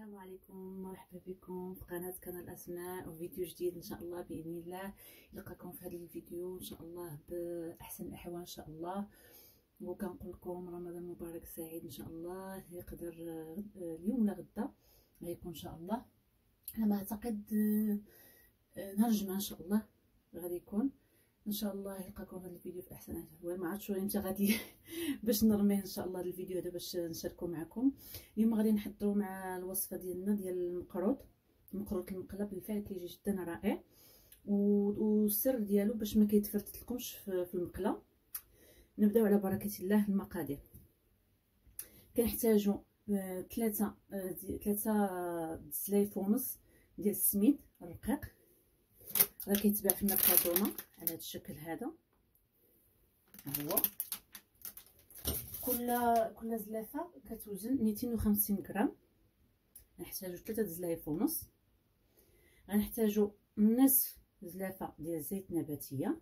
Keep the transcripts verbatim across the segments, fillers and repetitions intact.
السلام عليكم، مرحبا بكم في قناه كنال اسماء وفيديو جديد ان شاء الله. باذن الله يلقاكم في هذا الفيديو ان شاء الله باحسن الاحوال ان شاء الله. وكنقول لكم رمضان مبارك سعيد ان شاء الله. يقدر اليوم ولا غدا غيكون ان شاء الله، على ما اعتقد نهار الجمعه ان شاء الله غادي يكون ان شاء الله. يلقاكم هذا الفيديو في احسن الاحوال. ما عرفتش امتى غادي باش نرميه ان شاء الله الفيديو هذا باش نشاركه معكم. اليوم غادي نحضروا مع الوصفه ديالنا ديال المقروط المقروط المقلب. بالفعل كيجي جدا رائع، والسر ديالو باش ما كيتفرتت لكمش في المقله. نبداو على بركه الله. المقادير: كنحتاجوا ثلاثه ثلاثه دزلايف ونص ديال السميد الرقيق، راه كيتباع في المكادونه على هذا الشكل هذا. ها هو كل كل زلافه كتوزن مئتين وخمسين غرام. غنحتاجو ثلاثه دزلايف ونص. غنحتاجو نصف زلافه ديال الزيت نباتيه،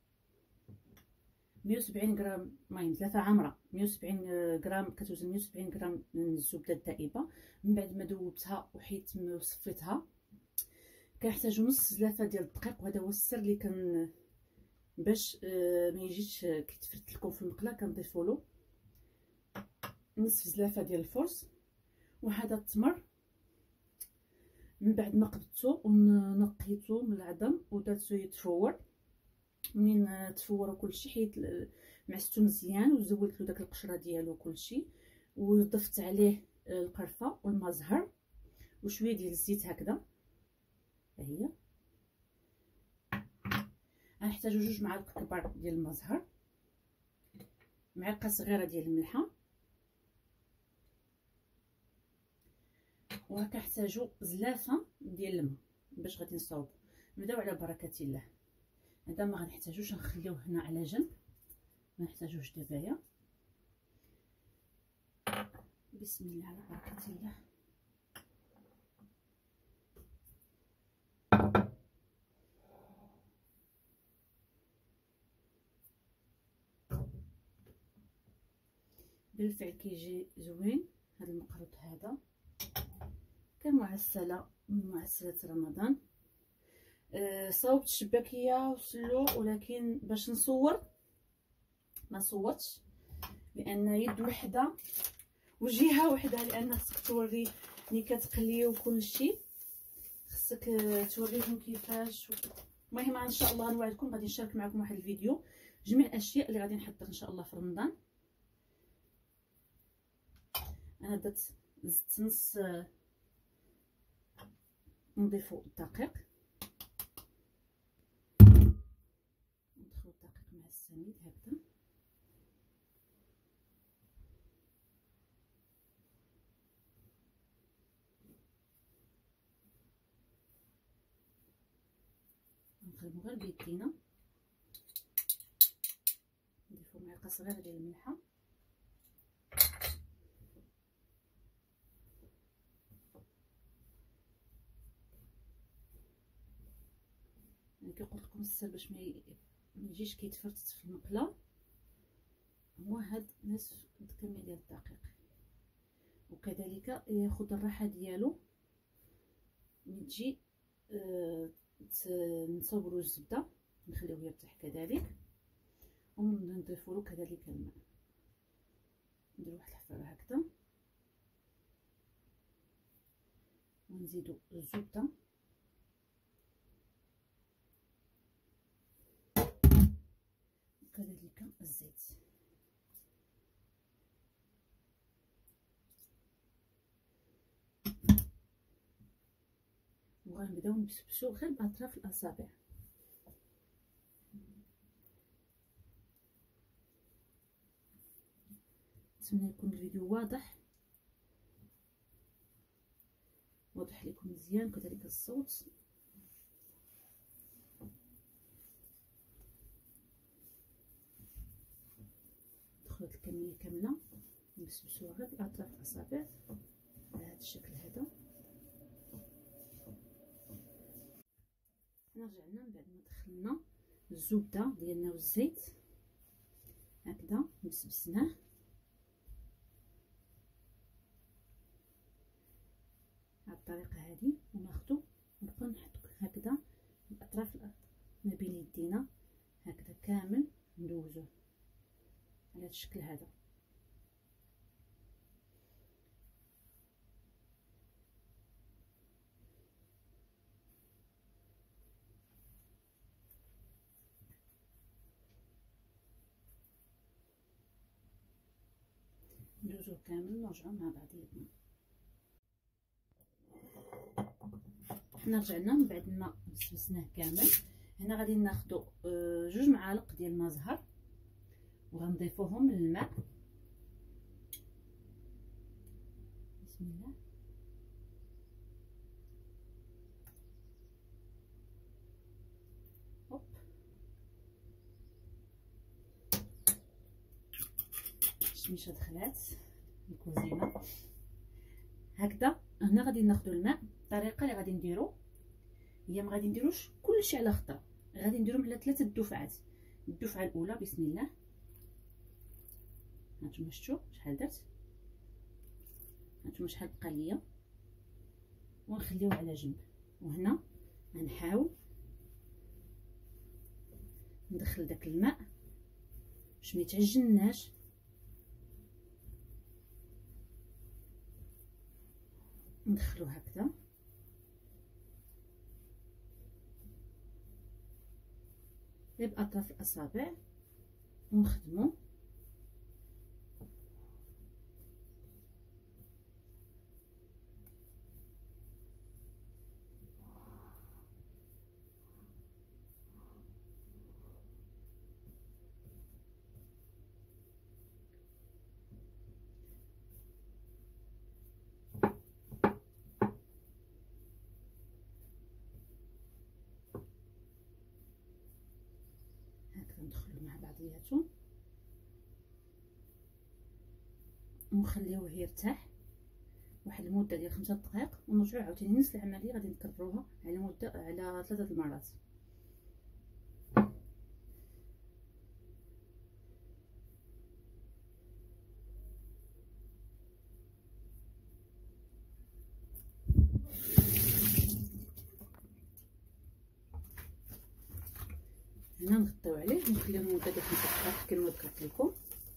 مئة وسبعين غرام المهم زلافه عامره، مئة وسبعين غرام كتوزن مئة وسبعين غرام من الزبده الدائبه. من بعد ما ذوبتها وحيت وصفيتها كنحتاجو نص زلافه ديال الدقيق، وهذا هو السر اللي كان باش ما يجيش كيتفرت لكم في المقله. كنضيفوا له نصف زلافه ديال الفرص وهذا التمر. من بعد ما قبضته ونقيته من العظم ودرتو يتفور. من تفور كلشي حيت معستو مزيان وزولت له داك القشره ديالو كلشي، وضفت عليه القرفه والماء زهر وشويه ديال الزيت هكذا. ها هي غنحتاجو جوج معالق كبار ديال الماء زهر، معلقه صغيره ديال الملحه، وكنحتاجو زلافه ديال الماء باش غادي نصاوب. نبداو على بركه الله. هذا ما غنحتاجوش، نخليوه هنا على جنب، ما نحتاجوش دابايا. بسم الله على بركه الله. بالفعل كيجي زوين هذا المقروط هذا، كمعسله من معسلات رمضان. أه صاوبت الشباكيه وسلو، ولكن باش نصور ما صورتش لان يد وحده وجهه وحده، لان خصك توري ملي كتقلي وكل شيء خصك توريهم كيفاش. المهم ان شاء الله غنوعدكم غادي نشارك معكم واحد الفيديو جميع الاشياء اللي غادي نحضر ان شاء الله في رمضان. انا درت زدت نص نضيفو الدقيق، ندخلو الدقيق مع السميد هكذا. نخدمو غير بيدينا. نضيفو معلقه صغيره ديال الملحه، كي قلت لكم السر باش ما يجيش كيتفرتت في المقله هو هاد نصف كميه ديال الدقيق. وكذلك ياخذ الراحه ديالو ملي تجي آه نصوبوا له الزبده نخليوه يرتاح كذلك، ونضيفوا له كذلك الماء. نديروا واحد الحفره هكذا ونزيدوا الزبده وكذلك الزيت. وغنبداو نبسبسو غير باطراف الاصابع. نتمنى يكون الفيديو واضح واضح لكم مزيان، كذلك الصوت. دخلت الكميه كامله، نبسبسوها غير باطراف الاصابع على هذا الشكل هذا. رجعنا من بعد ما دخلنا الزبده ديالنا والزيت هكذا نبسبسناه. بالطريقه هذه وناخذ ونبقى نحط هكذا الاطراف ما بين يدينا هكذا كامل ندوزوه على هذا الشكل هذا. ندوزوه كامل نرجعو مع بعضياتنا. حنا رجعنا من بعد ما مسمسناه كامل. هنا غادي ناخذ جوج معالق ديال الماء زهر وغنضيفوهم للماء. بسم الله. هوب الشميشه دخلات الكوزينه هكذا. هنا غادي ناخذ الماء. الطريقه اللي غادي نديرو هي ما غادي نديروش كلشي على خطره، غادي نديرهم على ثلاثه دفعات. الدفعه الاولى بسم الله، هانتوما شفتوا شحال درت، هانتوما شحال بقى ليا، ونخليوه على جنب. وهنا غنحاول ندخل داك الماء باش ما يتعجنناش، ندخلو هكذا غير باطراف الاصابع ونخدمو. ندخلو مع بعضياتهم ونخليوه يرتاح واحد المده ديال خمسة دقائق، ونرجعو عاوتاني نفس العمليه غادي نكرروها على مده على ثلاثه المرات. هنا نغطيو عليه ونخليوه مده ديال خمسة دقائق كما ذكرت لكم.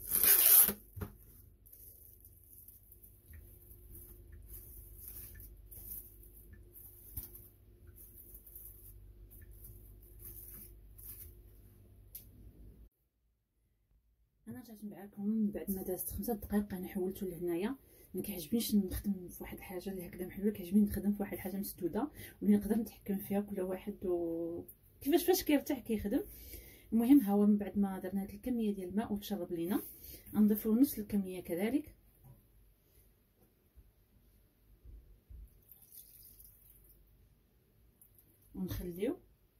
انا رجعت معكم من بعد ما دازت خمسة دقائق. انا حولته لهنايا، ما كيعجبنيش نخدم في واحد الحاجه اللي هكذا محلوله، كيعجبني نخدم في واحد الحاجه مسدوده واللي نقدر نتحكم فيها كل واحد و كيفاش فاش كيرتاح كيخدم. المهم ها هو من بعد ما درنا هذه الكميه ديال الماء وتشرب لينا، نضيفوا نص الكميه كذلك ونخليو.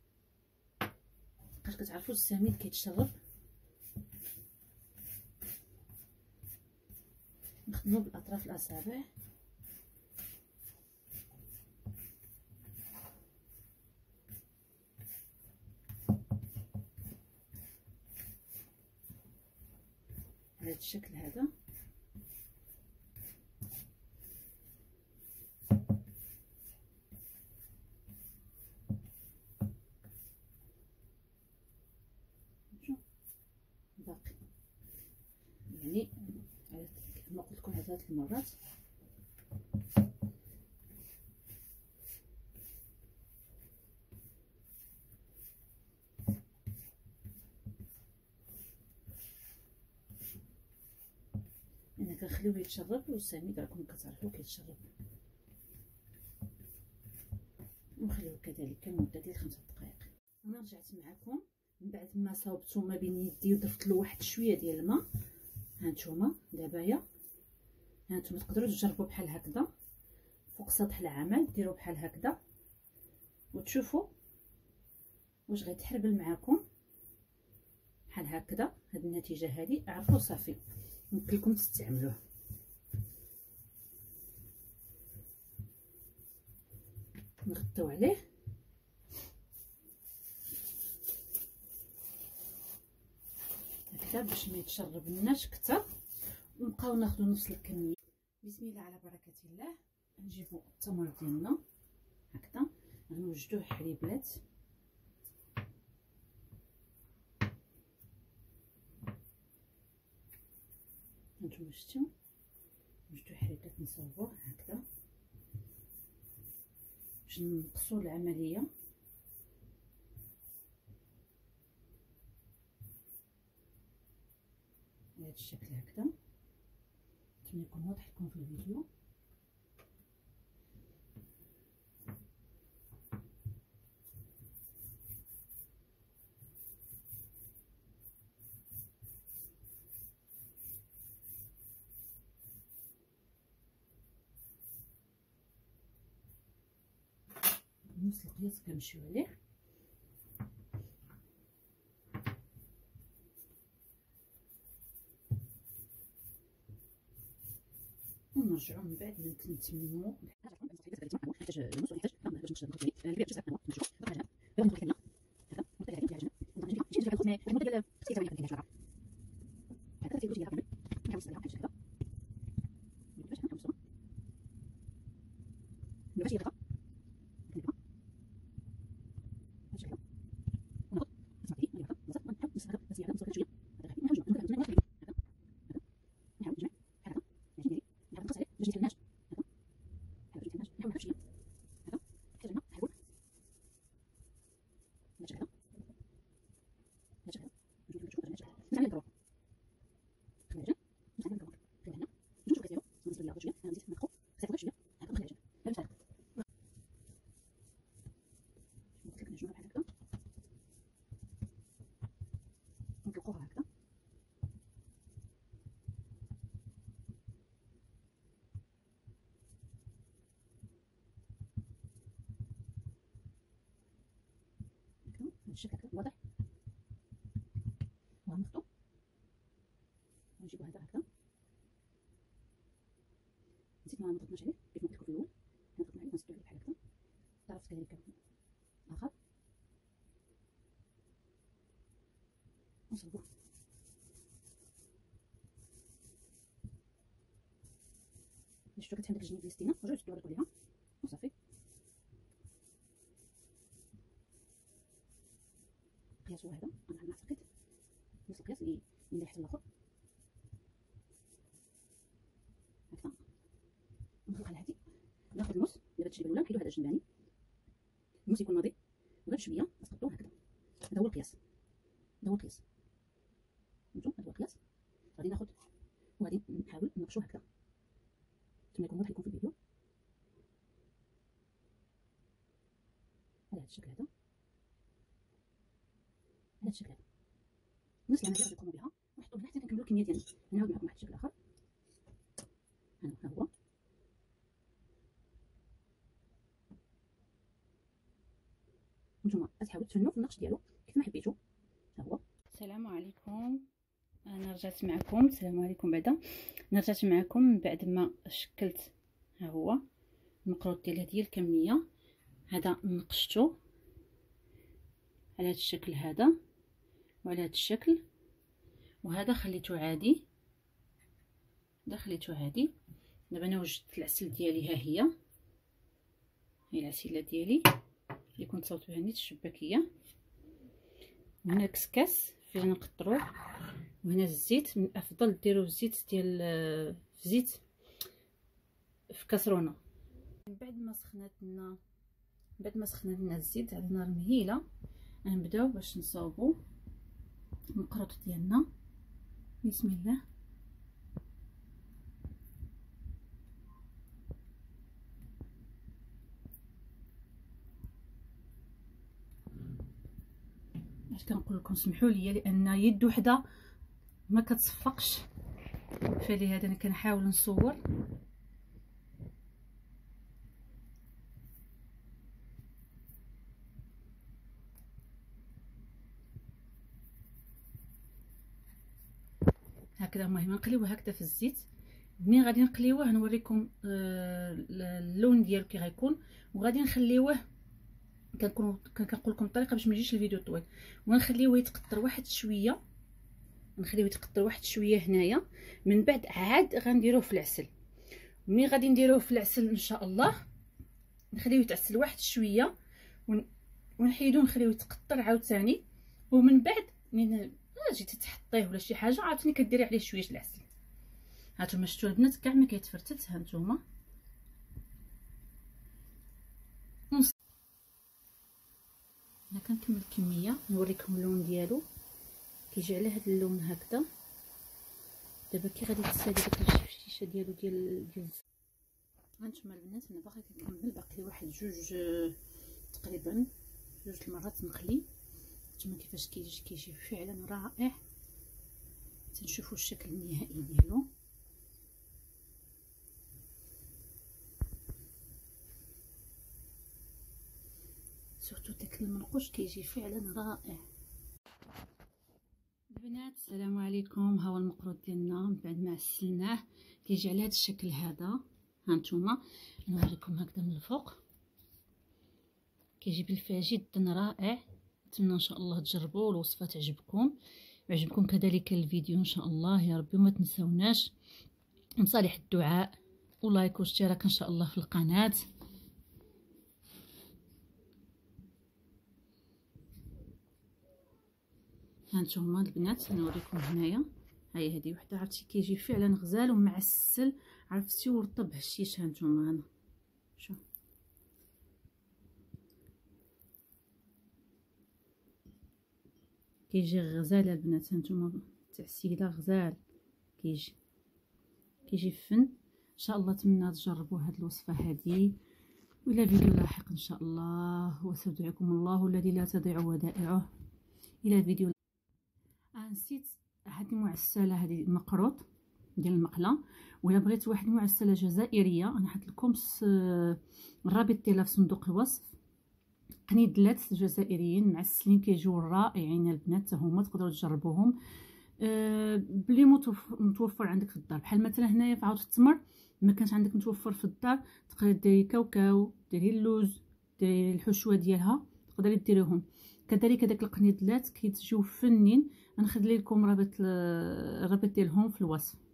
بقاش كتعرفوا السميد كيتشرب، نخدمو بالاطراف الاصابع على هذا الشكل هذا. باقي يعني كما قلت لكم ثلاث المرات. انا كنخليوه يتشرب والسميد راكم كتعرفوا كيتشرب، ونخليوه كذلك لمده ديال خمسة دقائق. انا رجعت معكم من بعد ما صاوبتو ما بين يدي وضفت له واحد شويه ديال الماء. هانتوما دابايا هانتوما تقدروا تجربوا بحال هكذا فوق سطح العمل، ديروا بحال هكذا وتشوفوا واش غيتحربل معكم بحال هكذا. هاد النتيجه هذه عرفوا صافي يمكن لكم تستعملوه. نغطيو عليه هكذا باش ما يتشرب لناش كثر، ونبقاو ناخذ نفس الكميه. بسم الله على بركه الله. نجيبو التمر ديالنا هكذا، غنوجدوه حليبات. هانتوما شفتو وجدوه حليبات، نصاوبوه هكذا باش نقصوا العمليه. بهذا الشكل هكذا، نتمنى يكون واضح لكم في الفيديو. نفس القياس كنمشيو عليه. ونرجعو من بعد نتممو نطلقوها هكذا. هكذا الشكل هكذا واضح. وغنخدو ونجيبو هذا هكذا. نسيت ما نضغطناش عليه كيف ما قلت لكم في الاول، نضغطنا عليه ونسدو عليه بحال هكذا. طرف كذلك اخر ونصلبوه. شفتو كتحل داك الجنيب ديال الستينه، رجعو تسدو على عليها وصافي. القياس هو هذا، انا على ما اعتقد نفس القياس اللي اللي حتى الاخر هكذا. نخلق على هادي، ناخذ النص دابا هادشي الاولى نحيدو هذا الجنباني، النص يكون ناضي وغير شويه نسقطوه هكذا. هذا هو القياس، هذا هو القياس. فهمتوا؟ هذا هو القياس. غادي ناخذ وغادي نحاول ننقشو هكذا. نتمنى يكون واضح لكم في الفيديو. على هذا الشكل هذا، على هذا الشكل هذا، نفس العمليه غادي نقوموا بها ونحطوا هنا حتى كنكملوا الكميه ديالنا. نعاود معكم واحد الشكل اخر. ها هو نتوما غتحاولوا تفنوا في النقش ديالو كيف ما حبيتوا. ها هو. السلام عليكم، انا رجعت معكم. السلام عليكم. بعدا انا رجعت معكم من بعد ما شكلت. ها هو المقروط ديال هذه الكميه. هذا نقشته على هذا الشكل هذا وعلى هذا الشكل، وهذا خليته عادي. هذا خليته عادي. دابا انا وجدت العسل ديالي. ها هي هي العسيله ديالي اللي كنت صوبت بها نيت الشباكيه. وهنا الكسكاس فين نقطروه، وهنا الزيت. من الافضل ديروا الزيت ديال في زيت في كاسرونه. من بعد ما سخنات لنا بعد ما سخنات لنا الزيت على نار مهيله، غنبداو باش نصاوبوا المقروط ديالنا. بسم الله. اش كنقول لكم، سمحوا لي لان يد وحده ما كتصفقش، فلهذا انا كنحاول نصور. هكذا. المهم نقليوه هكذا في الزيت. ملي غادي نقليوه نوريكم اللون ديالو كي غيكون، وغادي نخليوه كنكون كنقول لكم الطريقه باش ما يجيش الفيديو طويل. ونخليوه يتقطر واحد شويه، نخليوه يتقطر واحد شويه هنايا. من بعد عاد غنديروه في العسل، ملي غادي نديروه في العسل ان شاء الله نخليوه يتعسل واحد شويه ونحيدوه نخليوه يتقطر عاوتاني، ومن بعد من جيتي تحطيه ولا شي حاجه عاوتاني كديري عليه شويه العسل. هانتوما شفتوا البنات كاع ما كيتفرتت. هانتوما انا كنكمل الكميه نوريكم اللون ديالو كيجي على هذا اللون هكذا. دابا كي غادي تسالي داك الشيشه ديالو ديال ديال هانتوما البنات انا باغي كنكمل باقي لي واحد جوج تقريبا جوج المرات نخلي. هانتوما كيفاش كيجي كيجي فعلا رائع. تنشوفوا الشكل النهائي ديالو. سورتو داك المنقوش كيجي فعلا رائع. البنات السلام عليكم. ها هو المقروط ديالنا من بعد ما عسلناه كيجي على هذا الشكل هذا. هانتوما نوريكم هكذا من الفوق كيجي بالفعل جدا رائع. نتمنى ان شاء الله تجربوا الوصفه تعجبكم ويعجبكم كذلك الفيديو ان شاء الله يا ربي. وما تنساوناش مصالح الدعاء ولايك واشتراك ان شاء الله في القناه. هانتوما البنات نوريكم هنايا هاي هذه وحده عرفتي كيجي فعلا غزال ومعسل عرفتي ورطب هشيش. هانتوما هنا شوف كيجي غزال البنات. هانتوما تعسيله غزال كيجي كيجي فن ان شاء الله. نتمنى تجربوا هذه الوصفه هذه والى فيديو لاحق ان شاء الله. واستودعكم الله الذي لا تضيع ودائعه. الى فيديو. آه نسيت هذه المعسله هذه المقروط ديال المقله. ولا بغيت واحد المعسله جزائريه انا حط لكم الرابط ديالها في صندوق الوصف. قنيدلات جزائريين معسلين كيجيو رائعين البنات حتى هما تقدروا تجربوهم أه بلي متوفر عندك في الدار. بحال مثلا هنايا في عود التمر ما كانش عندك متوفر في الدار تقدري ديري كاوكاو ديري اللوز ديري الحشوه ديالها تقدري ديريهم. كذلك داك القنيدلات كيتجيو فنين. غنخلي لكم رابط الرابط ديالهم في الوصف.